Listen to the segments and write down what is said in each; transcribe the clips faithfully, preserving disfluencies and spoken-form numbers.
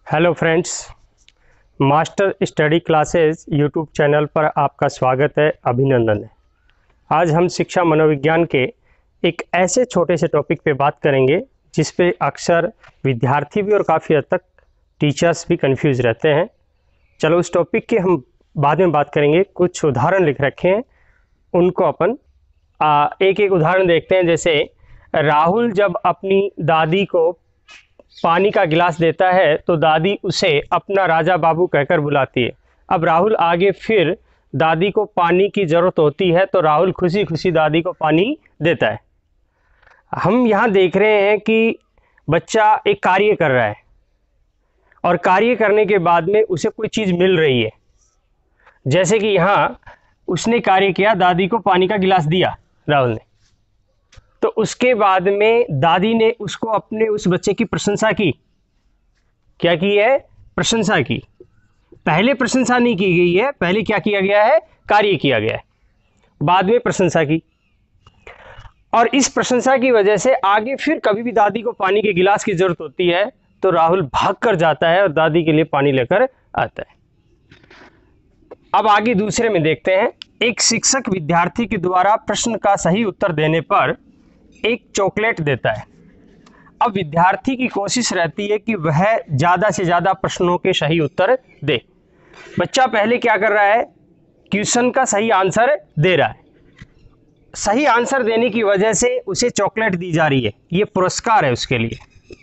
Hello friends, Master Study Classes YouTube channel पर आपका स्वागत है, अभिनंदन है। आज हम शिक्षा मनोविज्ञान के एक ऐसे छोटे से टॉपिक पे बात करेंगे जिस पे अक्सर विद्यार्थी भी और काफ़ी हद तक टीचर्स भी कंफ्यूज रहते हैं। चलो उस टॉपिक के हम बाद में बात करेंगे। कुछ उदाहरण लिख रखे हैं, उनको अपन आ, एक एक उदाहरण देखते हैं। जैसे राहुल जब अपनी दादी को पानी का गिलास देता है तो दादी उसे अपना राजा बाबू कहकर बुलाती है। अब राहुल आगे फिर दादी को पानी की ज़रूरत होती है तो राहुल खुशी खुशी दादी को पानी देता है। हम यहाँ देख रहे हैं कि बच्चा एक कार्य कर रहा है और कार्य करने के बाद में उसे कोई चीज़ मिल रही है। जैसे कि यहाँ उसने कार्य किया, दादी को पानी का गिलास दिया राहुल ने, तो उसके बाद में दादी ने उसको अपने उस बच्चे की प्रशंसा की। क्या की है? प्रशंसा की। पहले प्रशंसा नहीं की गई है, पहले क्या किया गया है? कार्य किया गया है, बाद में प्रशंसा की। और इस प्रशंसा की वजह से आगे फिर कभी भी दादी को पानी के गिलास की जरूरत होती है तो राहुल भाग कर जाता है और दादी के लिए पानी लेकर आता है। अब आगे दूसरे में देखते हैं। एक शिक्षक विद्यार्थी के द्वारा प्रश्न का सही उत्तर देने पर एक चॉकलेट देता है। अब विद्यार्थी की कोशिश रहती है कि वह ज़्यादा से ज़्यादा प्रश्नों के सही उत्तर दे। बच्चा पहले क्या कर रहा है? क्वेश्चन का सही आंसर दे रहा है। सही आंसर देने की वजह से उसे चॉकलेट दी जा रही है, ये पुरस्कार है उसके लिए।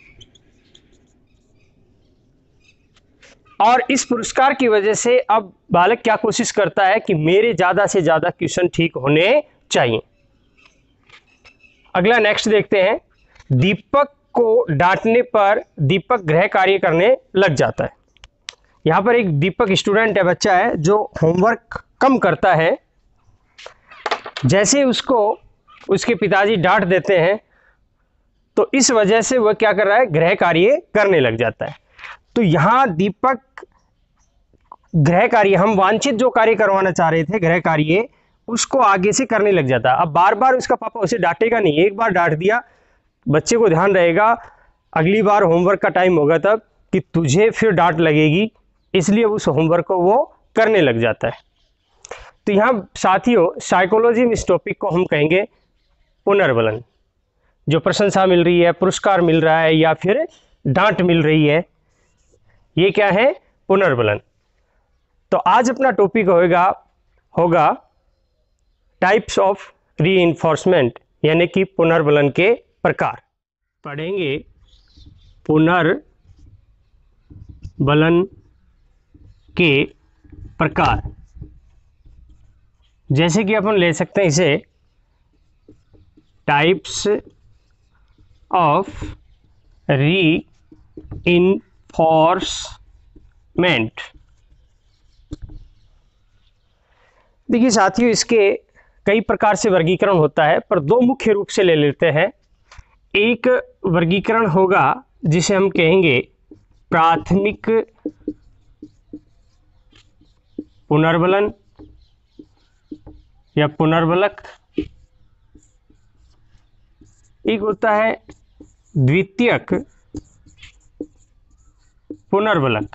और इस पुरस्कार की वजह से अब बालक क्या कोशिश करता है कि मेरे ज़्यादा से ज़्यादा क्वेश्चन ठीक होने चाहिए। अगला नेक्स्ट देखते हैं। दीपक को डांटने पर दीपक गृह कार्य करने लग जाता है। यहाँ पर एक दीपक स्टूडेंट है, बच्चा है जो होमवर्क कम करता है। जैसे उसको उसके पिताजी डांट देते हैं तो इस वजह से वह क्या कर रहा है? गृह कार्य करने लग जाता है। तो यहाँ दीपक गृह कार्य, हम वांछित जो कार्य करवाना चाह रहे थे गृह कार्य, उसको आगे से करने लग जाता है। अब बार बार उसका पापा उसे डांटेगा नहीं, एक बार डांट दिया, बच्चे को ध्यान रहेगा अगली बार होमवर्क का टाइम होगा तब कि तुझे फिर डांट लगेगी, इसलिए उस होमवर्क को वो करने लग जाता है। तो यहाँ साथियों, साइकोलॉजी में इस टॉपिक को हम कहेंगे पुनर्बलन। जो प्रशंसा मिल रही है, पुरस्कार मिल रहा है या फिर डांट मिल रही है, ये क्या है? पुनर्बलन। तो आज अपना टॉपिक होगा होगा टाइप्स ऑफ रीइंफोर्समेंट, यानी कि पुनर्बलन के प्रकार। पढ़ेंगे पुनर्बलन के प्रकार। जैसे कि अपन ले सकते हैं इसे टाइप्स ऑफ रीइंफोर्समेंट। देखिए साथियों, इसके कई प्रकार से वर्गीकरण होता है, पर दो मुख्य रूप से ले लेते हैं। एक वर्गीकरण होगा जिसे हम कहेंगे प्राथमिक पुनर्बलन या पुनर्बलक। एक होता है द्वितीयक पुनर्बलक।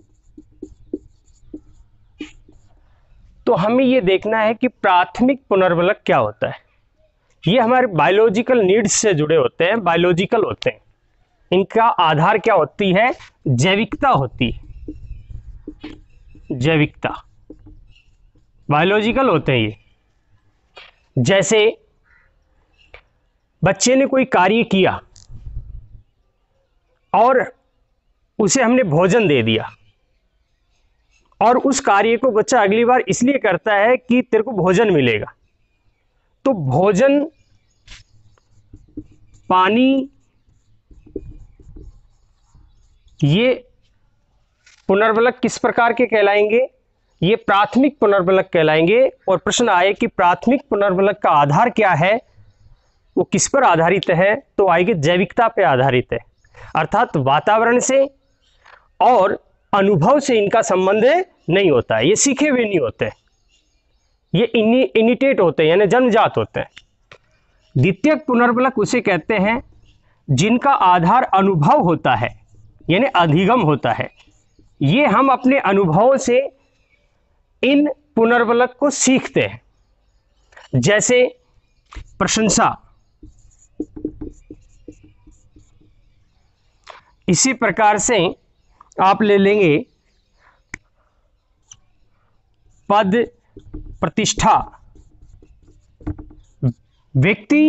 तो हमें ये देखना है कि प्राथमिक पुनर्बलक क्या होता है। ये हमारे बायोलॉजिकल नीड्स से जुड़े होते हैं, बायोलॉजिकल होते हैं। इनका आधार क्या होती है? जैविकता होती है। जैविकता, बायोलॉजिकल होते हैं ये। जैसे बच्चे ने कोई कार्य किया और उसे हमने भोजन दे दिया, और उस कार्य को बच्चा अगली बार इसलिए करता है कि तेरे को भोजन मिलेगा। तो भोजन, पानी, ये पुनर्बलक किस प्रकार के कहलाएंगे? ये प्राथमिक पुनर्बलक कहलाएंगे। और प्रश्न आए कि प्राथमिक पुनर्बलक का आधार क्या है, वो किस पर आधारित है? तो आएगी जैविकता पे आधारित है, अर्थात वातावरण से और अनुभव से इनका संबंध नहीं होता है। ये सीखे हुए नहीं होते, ये इनि इनिटेट होते हैं, यानी जन्मजात होते हैं। द्वितीयक पुनर्बलक उसे कहते हैं जिनका आधार अनुभव होता है, यानी अधिगम होता है। ये हम अपने अनुभवों से इन पुनर्बलक को सीखते हैं। जैसे प्रशंसा, इसी प्रकार से आप ले लेंगे पद, प्रतिष्ठा। व्यक्ति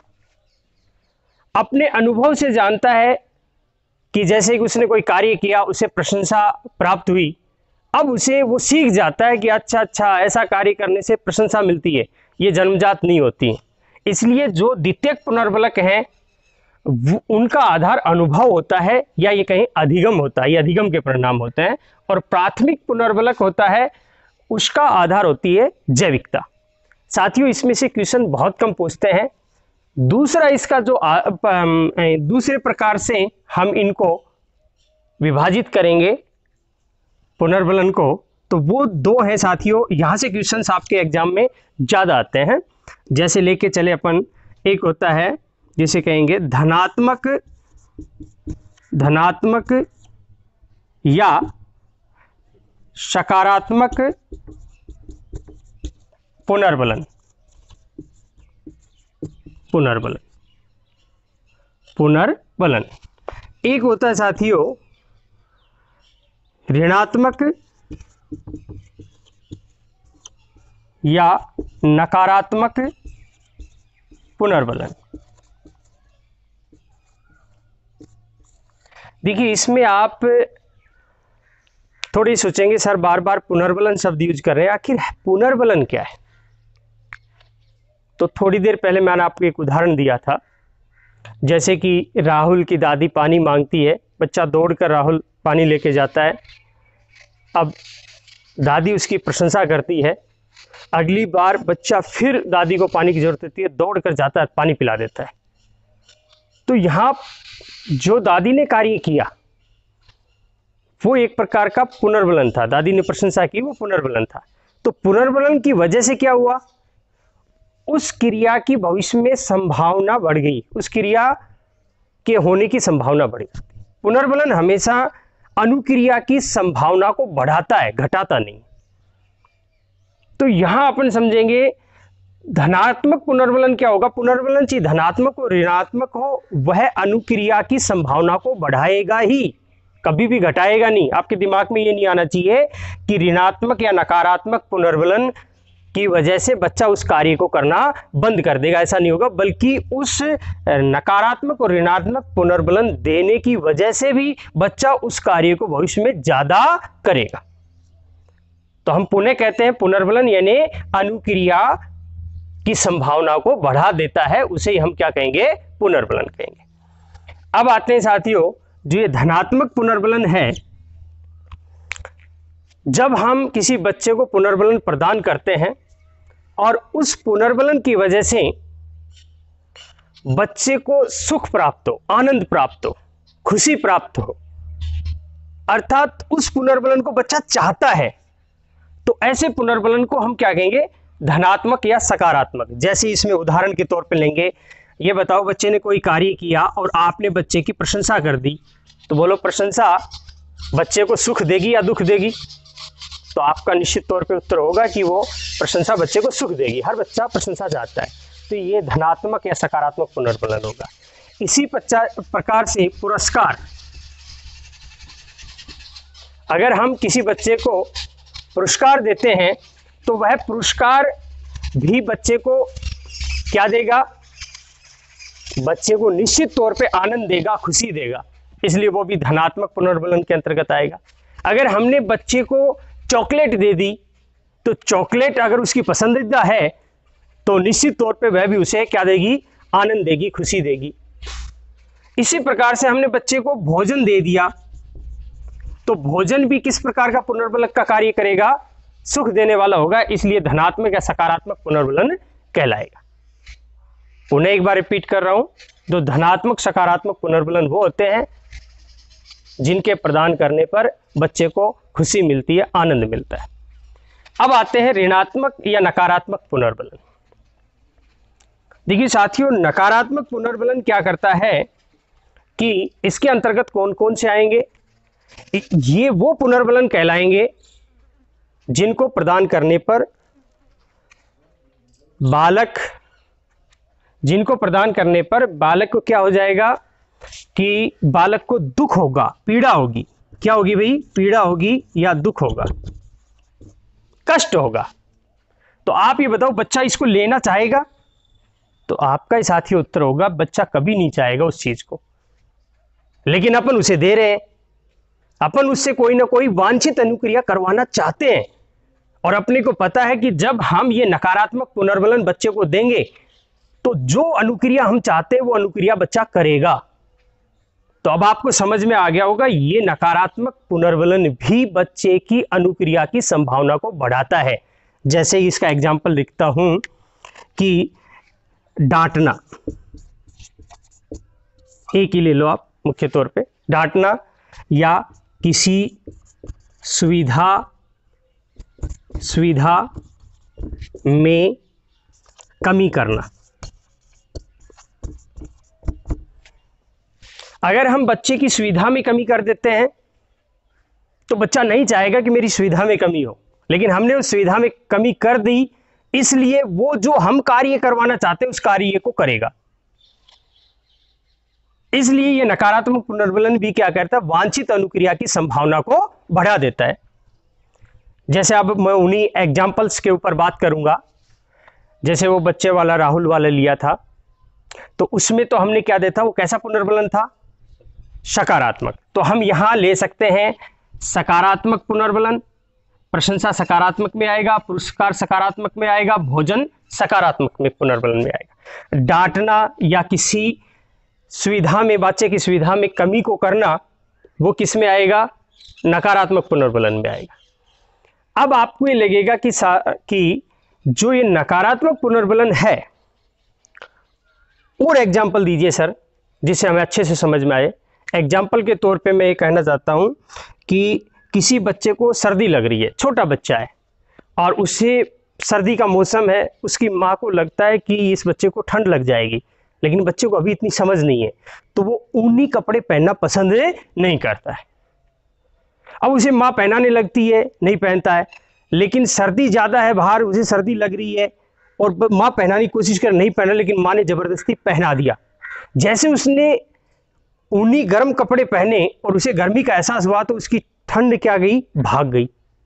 अपने अनुभव से जानता है कि जैसे कि उसने कोई कार्य किया, उसे प्रशंसा प्राप्त हुई, अब उसे वो सीख जाता है कि अच्छा अच्छा ऐसा कार्य करने से प्रशंसा मिलती है, ये जन्मजात नहीं होती। इसलिए जो द्वितीयक पुनर्बलक हैं उनका आधार अनुभव होता है या ये कहीं अधिगम होता है, ये अधिगम के परिणाम होते हैं। और प्राथमिक पुनर्बलक होता है, उसका आधार होती है जैविकता। साथियों, इसमें से क्वेश्चन बहुत कम पूछते हैं। दूसरा इसका जो आ, दूसरे प्रकार से हम इनको विभाजित करेंगे पुनर्बलन को, तो वो दो हैं साथियों। यहाँ से क्वेश्चंस आपके एग्जाम में ज़्यादा आते हैं। जैसे लेके चले अपन, एक होता है जिसे कहेंगे धनात्मक धनात्मक या सकारात्मक पुनर्बलन। पुनर्बलन पुनर्बलन एक होता है साथियों ऋणात्मक या नकारात्मक पुनर्बलन। देखिए, इसमें आप थोड़ी सोचेंगे सर बार बार पुनर्बलन शब्द यूज कर रहे हैं, आखिर पुनर्बलन क्या है? तो थोड़ी देर पहले मैंने आपको एक उदाहरण दिया था, जैसे कि राहुल की दादी पानी मांगती है, बच्चा दौड़कर राहुल पानी लेके जाता है। अब दादी उसकी प्रशंसा करती है, अगली बार बच्चा फिर दादी को पानी की जरूरत होती है, दौड़कर जाता है, पानी पिला देता है। तो यहाँ जो दादी ने कार्य किया वो एक प्रकार का पुनर्बलन था, दादी ने प्रशंसा की, वो पुनर्बलन था। तो पुनर्बलन की वजह से क्या हुआ? उस क्रिया की भविष्य में संभावना बढ़ गई, उस क्रिया के होने की संभावना बढ़ गई। पुनर्बलन हमेशा अनुक्रिया की संभावना को बढ़ाता है, घटाता नहीं। तो यहां अपन समझेंगे धनात्मक पुनर्बलन क्या होगा? पुनर्बलन चाहे धनात्मक हो ऋणात्मक हो, वह अनुक्रिया की संभावना को बढ़ाएगा ही, कभी भी घटाएगा नहीं। आपके दिमाग में ये नहीं आना चाहिए कि ऋणात्मक या नकारात्मक पुनर्बलन की वजह से बच्चा उस कार्य को करना बंद कर देगा, ऐसा नहीं होगा। बल्कि उस नकारात्मक और ऋणात्मक पुनर्बलन देने की वजह से भी बच्चा उस कार्य को भविष्य में ज्यादा करेगा। तो हम पुनः कहते हैं पुनर्बलन यानी अनुक्रिया की संभावना को बढ़ा देता है, उसे हम क्या कहेंगे? पुनर्बलन कहेंगे। अब आते हैं साथियों, जो ये धनात्मक पुनर्बलन है, जब हम किसी बच्चे को पुनर्बलन प्रदान करते हैं और उस पुनर्बलन की वजह से बच्चे को सुख प्राप्त हो, आनंद प्राप्त हो, खुशी प्राप्त हो, अर्थात उस पुनर्बलन को बच्चा चाहता है, तो ऐसे पुनर्बलन को हम क्या कहेंगे? धनात्मक या सकारात्मक। जैसे इसमें उदाहरण के तौर पे लेंगे, ये बताओ बच्चे ने कोई कार्य किया और आपने बच्चे की प्रशंसा कर दी, तो बोलो प्रशंसा बच्चे को सुख देगी या दुख देगी? तो आपका निश्चित तौर पे उत्तर होगा कि वो प्रशंसा बच्चे को सुख देगी। हर बच्चा प्रशंसा चाहता है, तो ये धनात्मक या सकारात्मक पुनर्बलन होगा। इसी प्रकार से पुरस्कार, अगर हम किसी बच्चे को पुरस्कार देते हैं तो वह पुरस्कार भी बच्चे को क्या देगा? बच्चे को निश्चित तौर पे आनंद देगा, खुशी देगा, इसलिए वो भी धनात्मक पुनर्बलन के अंतर्गत आएगा। अगर हमने बच्चे को चॉकलेट दे दी, तो चॉकलेट अगर उसकी पसंदीदा है तो निश्चित तौर पे वह भी उसे क्या देगी? आनंद देगी, खुशी देगी। इसी प्रकार से हमने बच्चे को भोजन दे दिया, तो भोजन भी किस प्रकार का पुनर्बलक का कार्य करेगा? सुख देने वाला होगा, इसलिए धनात्मक या सकारात्मक पुनर्बलन कहलाएगा। पुनः एक बार रिपीट कर रहा हूं, जो धनात्मक सकारात्मक पुनर्बलन वो होते हैं जिनके प्रदान करने पर बच्चे को खुशी मिलती है, आनंद मिलता है। अब आते हैं ऋणात्मक या नकारात्मक पुनर्बलन। देखिए साथियों, नकारात्मक पुनर्बलन क्या करता है? कि इसके अंतर्गत कौन कौन से आएंगे। ये वो पुनर्बलन कहलाएंगे जिनको प्रदान करने पर बालक जिनको प्रदान करने पर बालक को क्या हो जाएगा कि बालक को दुख होगा, पीड़ा होगी। क्या होगी भाई? पीड़ा होगी या दुख होगा, कष्ट होगा। तो आप ये बताओ, बच्चा इसको लेना चाहेगा? तो आपका ही साथी उत्तर होगा, बच्चा कभी नहीं चाहेगा उस चीज को, लेकिन अपन उसे दे रहे हैं। अपन उससे कोई ना कोई वांछित अनुक्रिया करवाना चाहते हैं, और अपने को पता है कि जब हम ये नकारात्मक पुनर्बलन बच्चे को देंगे तो जो अनुक्रिया हम चाहते हैं वो अनुक्रिया बच्चा करेगा। तो अब आपको समझ में आ गया होगा, ये नकारात्मक पुनर्बलन भी बच्चे की अनुक्रिया की संभावना को बढ़ाता है। जैसे इसका एग्जाम्पल लिखता हूं कि डांटना, एक ही ले लो आप मुख्य तौर पे, डांटना या किसी सुविधा सुविधा में कमी करना। अगर हम बच्चे की सुविधा में कमी कर देते हैं तो बच्चा नहीं चाहेगा कि मेरी सुविधा में कमी हो, लेकिन हमने उस सुविधा में कमी कर दी, इसलिए वो जो हम कार्य करवाना चाहते हैं उस कार्य को करेगा। इसलिए ये नकारात्मक पुनर्बलन भी क्या करता है? वांछित अनुक्रिया की संभावना को बढ़ा देता है। जैसे अब मैं उन्हीं एग्जाम्पल्स के ऊपर बात करूंगा। जैसे वो बच्चे वाला राहुल वाला लिया था, तो उसमें तो हमने क्या देखा, वो कैसा पुनर्बलन था? सकारात्मक। तो हम यहां ले सकते हैं सकारात्मक पुनर्बलन, प्रशंसा सकारात्मक में आएगा, पुरस्कार सकारात्मक में आएगा, भोजन सकारात्मक में पुनर्बलन में आएगा। डांटना या किसी सुविधा में, बच्चे की सुविधा में कमी को करना, वो किस में आएगा? नकारात्मक पुनर्बलन में आएगा। अब आपको ये लगेगा कि कि जो ये नकारात्मक पुनर्बलन है, और एग्जाम्पल दीजिए सर जिससे हमें अच्छे से समझ में आए। एग्जाम्पल के तौर पे मैं ये कहना चाहता हूँ कि किसी बच्चे को सर्दी लग रही है, छोटा बच्चा है, और उसे सर्दी का मौसम है, उसकी माँ को लगता है कि इस बच्चे को ठंड लग जाएगी, लेकिन बच्चे को अभी इतनी समझ नहीं है, तो वो ऊनी कपड़े पहनना पसंद नहीं करता है। अब उसे माँ पहनाने लगती है, नहीं पहनता है, लेकिन सर्दी ज़्यादा है बाहर, उसे सर्दी लग रही है और माँ पहनाने की कोशिश कर, नहीं पहना, लेकिन माँ ने ज़बरदस्ती पहना दिया। जैसे उसने ऊनी गर्म कपड़े पहने और उसे गर्मी का एहसास हुआ तो उसकी ठंड क्या गई? भाग गई।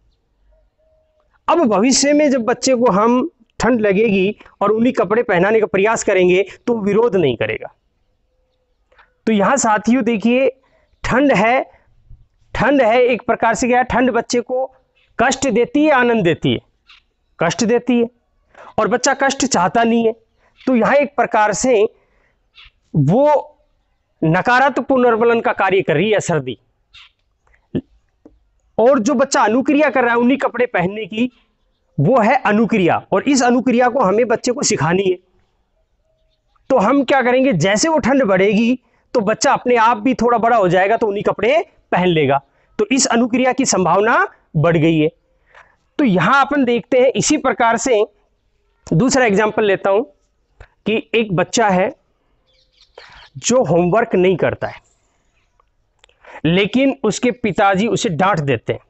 अब भविष्य में जब बच्चे को हम ठंड लगेगी और ऊनी कपड़े पहनाने का प्रयास करेंगे तो विरोध नहीं करेगा। तो यहां साथियों देखिए, ठंड है, ठंड है एक प्रकार से क्या है, ठंड बच्चे को कष्ट देती है, आनंद देती है? कष्ट देती है, और बच्चा कष्ट चाहता नहीं है। तो यहां एक प्रकार से वो नकारात्मक पुनर्बलन का कार्य कर रही है सर्दी, और जो बच्चा अनुक्रिया कर रहा है ऊनी कपड़े पहनने की, वो है अनुक्रिया, और इस अनुक्रिया को हमें बच्चे को सिखानी है। तो हम क्या करेंगे, जैसे वो ठंड बढ़ेगी तो बच्चा अपने आप भी थोड़ा बड़ा हो जाएगा तो ऊनी कपड़े पहन लेगा, तो इस अनुक्रिया की संभावना बढ़ गई है। तो यहां अपन देखते हैं इसी प्रकार से दूसरा एग्जाम्पल लेता हूं कि एक बच्चा है जो होमवर्क नहीं करता है, लेकिन उसके पिताजी उसे डांट देते हैं।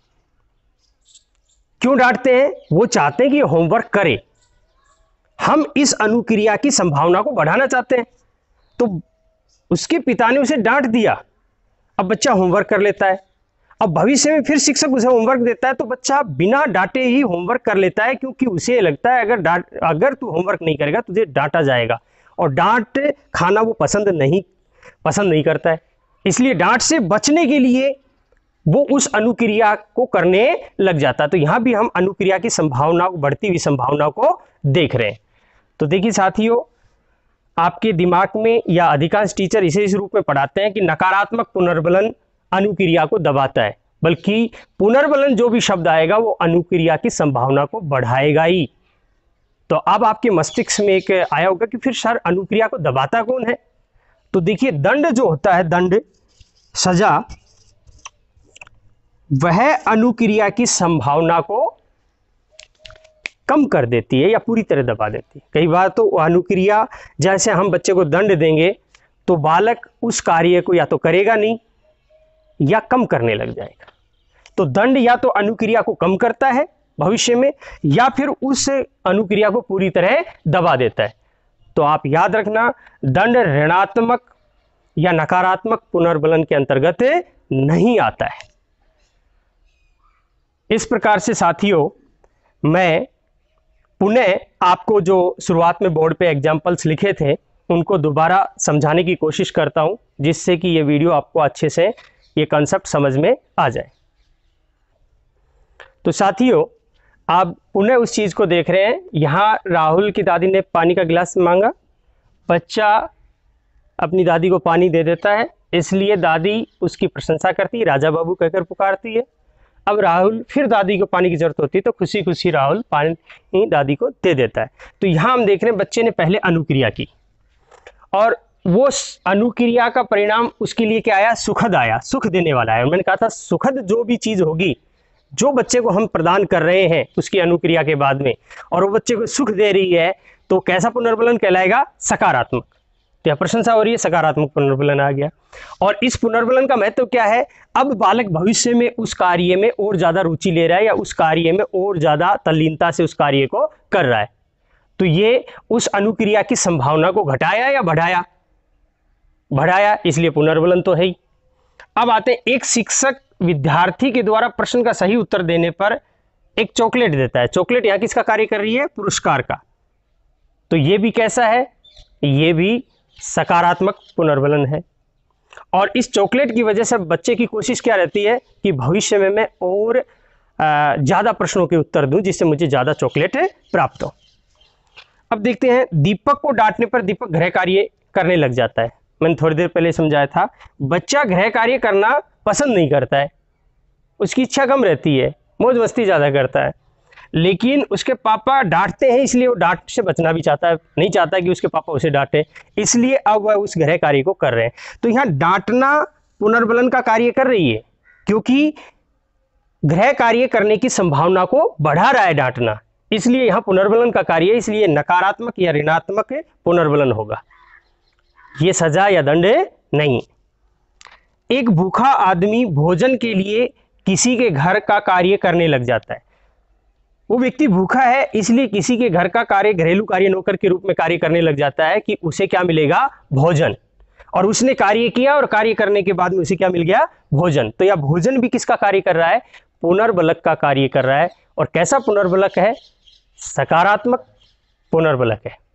क्यों डांटते हैं? वो चाहते हैं कि होमवर्क करे। हम इस अनुक्रिया की संभावना को बढ़ाना चाहते हैं, तो उसके पिता ने उसे डांट दिया, अब बच्चा होमवर्क कर लेता है। अब भविष्य में फिर शिक्षक उसे होमवर्क देता है तो बच्चा बिना डांटे ही होमवर्क कर लेता है, क्योंकि उसे लगता है अगर डांट अगर तू होमवर्क नहीं करेगा तुझे डांटा जाएगा, और डांट खाना वो पसंद नहीं पसंद नहीं करता है। इसलिए डांट से बचने के लिए वो उस अनुक्रिया को करने लग जाता है। तो यहां भी हम अनुक्रिया की संभावना को, बढ़ती हुई संभावना को देख रहे हैं। तो देखिए साथियों, आपके दिमाग में या अधिकांश टीचर इसे इस रूप में पढ़ाते हैं कि नकारात्मक पुनर्बलन अनुक्रिया को दबाता है, बल्कि पुनर्बलन जो भी शब्द आएगा वो अनुक्रिया की संभावना को बढ़ाएगा ही। तो अब आपके मस्तिष्क में एक आया होगा कि फिर सर अनुक्रिया को दबाता कौन है? तो देखिए, दंड जो होता है, दंड, सजा, वह अनुक्रिया की संभावना को कम कर देती है या पूरी तरह दबा देती है। कई बार तो अनुक्रिया, जैसे हम बच्चे को दंड देंगे तो बालक उस कार्य को या तो करेगा नहीं या कम करने लग जाएगा। तो दंड या तो अनुक्रिया को कम करता है भविष्य में या फिर उस अनुक्रिया को पूरी तरह दबा देता है। तो आप याद रखना, दंड ऋणात्मक या नकारात्मक पुनर्बलन के अंतर्गत नहीं आता है। इस प्रकार से साथियों, मैं पुनः आपको जो शुरुआत में बोर्ड पे एग्जाम्पल्स लिखे थे उनको दोबारा समझाने की कोशिश करता हूं, जिससे कि ये वीडियो आपको अच्छे से ये कंसेप्ट समझ में आ जाए। तो साथियों, आप पुनः उस चीज़ को देख रहे हैं। यहाँ राहुल की दादी ने पानी का गिलास मांगा, बच्चा अपनी दादी को पानी दे देता है, इसलिए दादी उसकी प्रशंसा करती है, राजा बाबू कहकर पुकारती है। अब राहुल फिर दादी को पानी की जरूरत होती है तो खुशी खुशी राहुल पानी दादी को दे देता है। तो यहाँ हम देख रहे हैं बच्चे ने पहले अनुक्रिया की और वो अनुक्रिया का परिणाम उसके लिए क्या आया, सुखद आया, सुख देने वाला है। मैंने कहा था सुखद जो भी चीज़ होगी जो बच्चे को हम प्रदान कर रहे हैं उसकी अनुक्रिया के बाद में, और वो बच्चे को सुख दे रही है, तो कैसा पुनर्बलन कहलाएगा, सकारात्मक। तो यह प्रशंसा हो रही है, सकारात्मक पुनर्बलन आ गया। और इस पुनर्बलन का महत्व क्या है, अब बालक भविष्य में उस कार्य में और ज़्यादा रुचि ले रहा है या उस कार्य में और ज़्यादा तल्लीनता से उस कार्य को कर रहा है। तो ये उस अनुक्रिया की संभावना को घटाया या बढ़ाया, बढ़ाया, इसलिए पुनर्बलन तो है ही। अब आते हैं, एक शिक्षक विद्यार्थी के द्वारा प्रश्न का सही उत्तर देने पर एक चॉकलेट देता है। चॉकलेट यहाँ किसका कार्य कर रही है, पुरस्कार का। तो ये भी कैसा है, ये भी सकारात्मक पुनर्बलन है। और इस चॉकलेट की वजह से बच्चे की कोशिश क्या रहती है कि भविष्य में मैं और ज़्यादा प्रश्नों के उत्तर दूं जिससे मुझे ज़्यादा चॉकलेट प्राप्त हो। अब देखते हैं, दीपक को डांटने पर दीपक गृह कार्य करने लग जाता है। मैंने थोड़ी देर पहले समझाया था, बच्चा गृह कार्य करना पसंद नहीं करता है, उसकी इच्छा कम रहती है, मौज मस्ती ज़्यादा करता है, लेकिन उसके पापा डांटते हैं इसलिए वो डांट से बचना भी चाहता है, नहीं चाहता कि उसके पापा उसे डांटे, इसलिए अब वह उस गृह कार्य को कर रहे हैं। तो यहाँ डांटना पुनर्बलन का कार्य कर रही है, क्योंकि गृह कार्य करने की संभावना को बढ़ा रहा है डांटना, इसलिए यहाँ पुनर्बलन का कार्य, इसलिए नकारात्मक या ऋणात्मक पुनर्बलन होगा, ये सजा या दंड नहीं। एक भूखा आदमी भोजन के लिए किसी के घर का कार्य करने लग जाता है। वो व्यक्ति भूखा है इसलिए किसी के घर का कार्य, घरेलू कार्य नौकर के रूप में कार्य करने लग जाता है कि उसे क्या मिलेगा, भोजन। और उसने कार्य किया और कार्य करने के बाद में उसे क्या मिल गया, भोजन। तो यह भोजन भी किसका कार्य कर रहा है, पुनर्बलक का कार्य कर रहा है। और कैसा पुनर्बलक है, सकारात्मक पुनर्बलक है।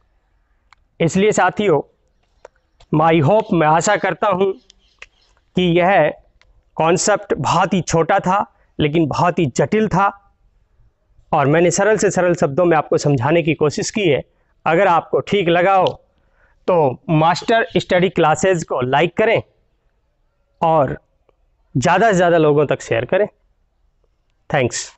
इसलिए साथियों, माई होप, मैं आशा करता हूं कि यह कॉन्सेप्ट बहुत ही छोटा था लेकिन बहुत ही जटिल था और मैंने सरल से सरल शब्दों में आपको समझाने की कोशिश की है। अगर आपको ठीक लगा हो तो मास्टर स्टडी क्लासेस को लाइक करें और ज़्यादा से ज़्यादा लोगों तक शेयर करें। थैंक्स।